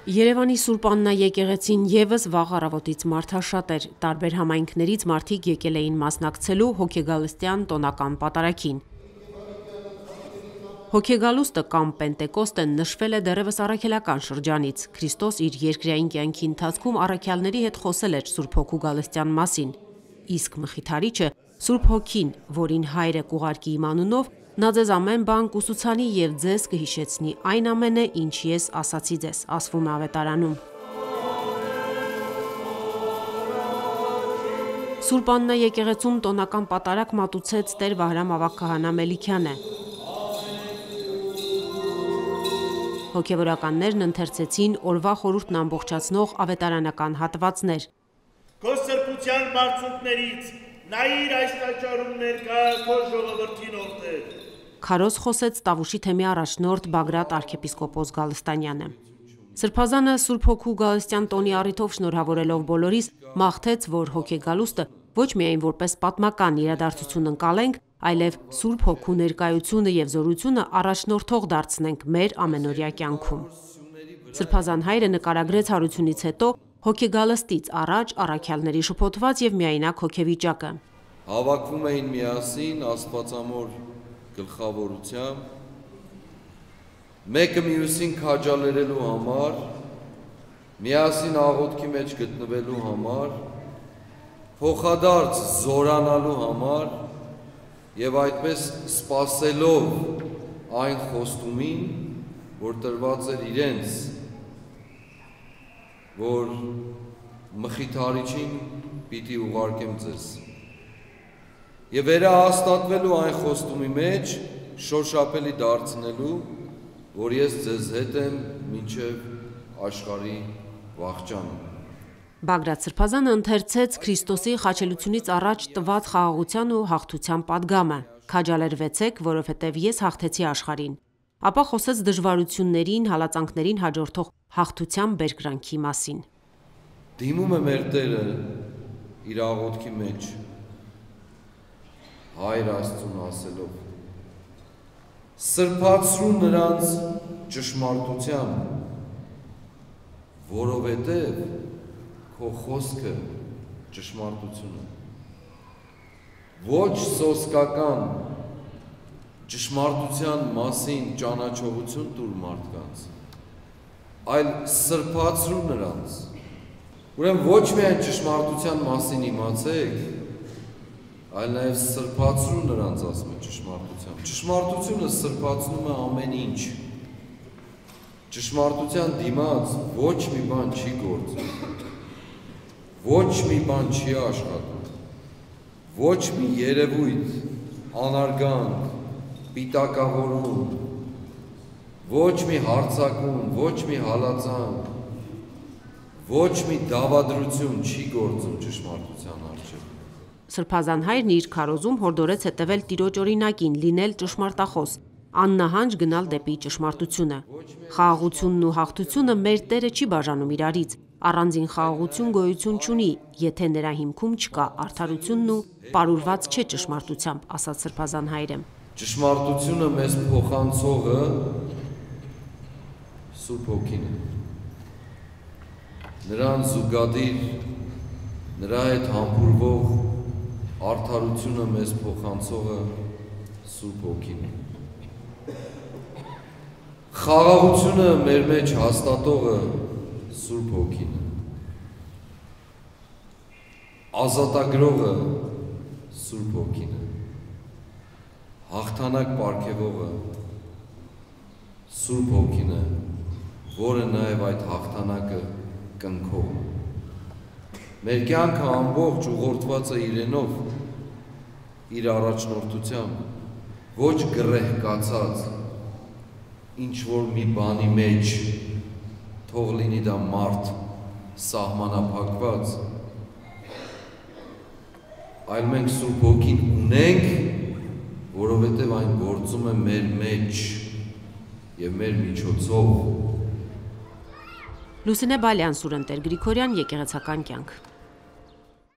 Երևանի Սուրբ Աննա եկեղեցին ևս վաղ առավոտից մարդաշատ էր, տարբեր համայնքներից մարդիկ եկել էին մասնակցելու հոգեգալստյան տոնական պատարագին։ Հոգեգալուստը կամ Պենտեկոստը նշվել է դեռևս առաքելական շրջանից։ Քրիստոս իր երկրային կյանքի ընթացքում առաքյալների հետ խոսել էր Սուրբ Հոգու գալստյան մասին, իսկ Մխիթարիչը Սուրբ Հոգին, որին Հայրը կուղարկի իմ անունով, նա ձեզ ամեն բան կուսուցանի և ձեզ կհիշեցնի այն ամենը, ինչ ես ասացի ձեզ, ասվում է ավետարանում։ Սուրբ Աննա եկեղեցում տոնական պատարագ մատուցեց Տեր Վահրամ ավագ քահանա Մելիքյանը։ Հոգևորականներն ընթերցեցին օրվա խորհուրդն ամբողջացնող ավետարանական հատվածներ։ Քո սրբության բարձունքներից նայիր այս տաճարում ներկա քո ժողովրդին օրդեր։ Քարոզ խոսեց Տավուշի թեմի առաջնորդ Բագրատ arczepiskopos Գալստանյանը։ Սրբազանը Սուրբ Հոգու գալստյան տոնի առիթով շնորհավորելով բոլորիս, մաղթեց, որ հոգեգալուստը ոչ միայն որպես պատմական իրադարձություն ընկալենք, այլև Սուրբ Հոգու ներկայությունը և զորությունը առաջնորդող դարձնենք մեր ամենօրյա կյանքում։ Սրբազան հայրը նկարագրեց հարությունից հետո հոգեգալստից առաջ առաքյալների շփոթված և միայնակ հոգեվիճակը։ Հավաքվում էին միասին Աստվածամոր գլխավորությամբ, մեկը մյուսին քաջալերելու համար, միասին աղոթքի մեջ գտնվելու համար, փոխադարձ զորանալու համար և այդպես սպասելով այն խոստումին, որ տրված էր իրենց, որ Մխիթարիչին պիտի ուղարկեմ ձեզ։ Եվ վերահաստատվելու այն խոստումի մեջ, շոշափելի դարձնելու, որ ես ձեզ հետ եմ մինչև աշխարհի վախճանը։ Բագրատ Սրբազանը ընթերցեց Քրիստոսի խաչելությունից առաջ տված խաղաղության ու հաղթության պատգամը։ Քաջալերվեցեք, որովհետև ես հաղթեցի աշխարհին։ Ապա խոսեց դժվարություններին, հալածանքներին հաջորդող հաղթության բերկրանքի մասին։ Դիմում է մեր Տերը իր աղոթքի մեջ, Հայր Աստծուն ասելով. սրբացրու նրանց ճշմարտությամբ, որովհետև քո խոսքը ճշմարտություն է։ Ոչ սոսկական ճշմարտության մասին ճանաչողություն տուր մարդկանց, այլ սրբացրու նրանց։ Ուրեմն ոչ միայն ճշմարտության մասին իմացեք, այլ նաև սրբացրու նրանց, ասում է ճշմարտությամբ։ Ճշմարտությունը սրբացնում է ամեն ինչ։ Ճշմարտության դիմաց ոչ մի բան չի գործում, ոչ մի բան չի աշխատում, ոչ մի երևույթ, անարգանք, պիտակավորում, ոչ մի հարձակում, ոչ մի հալածանք, ոչ մի դավադրություն չի գործում ճշմարտության առջև։ Սրբազան հայրն իր քարոզում հորդորեց հետևել Տիրոջ օրինակին, լինել ճշմարտախոս, աննահանջ գնալ դեպի ճշմարտությունը։ Խաղաղությունն ու հաղթությունը մեր Տերը չի բաժանում իրարից, առանձին խաղաղություն գոյություն չունի, եթե նրա հիմքում չկա արդարությունն ու պարուրված չէ ճշմարտությամբ, ասաց Սրբազան հայրը։ Ճշմարտությունը մեզ փոխանցողը Սուրբ Հոգին է։ Նրան զուգադիր, նրա հետ համբուրվող արդարությունը մեզ փոխանցողը Սուրբ Հոգին է։ Խաղաղությունը մեր մեջ հաստատողը Սուրբ Հոգին է։ Ազատագրողը Սուրբ Հոգին է։ Հաղթանակ պարգևողը Սուրբ Հոգին է, որը նաև այդ հաղթանակը կնքող։ Մեր կյանքը ամբողջ ուղղորդված է իրենով, իր առաջնորդությամբ, ոչ գրեհկացած, ինչ-որ մի բանի մեջ, թող լինի դա մարդ սահմանափակված, այլ մենք Սուրբ Հոգին ունենք, որովհետև այն գործում է մեր մեջ և մեր միջոցով։ Լուսինե Բալյան, Սուրեն Տեր Գրիգորյան, եկեղեցական կյանք։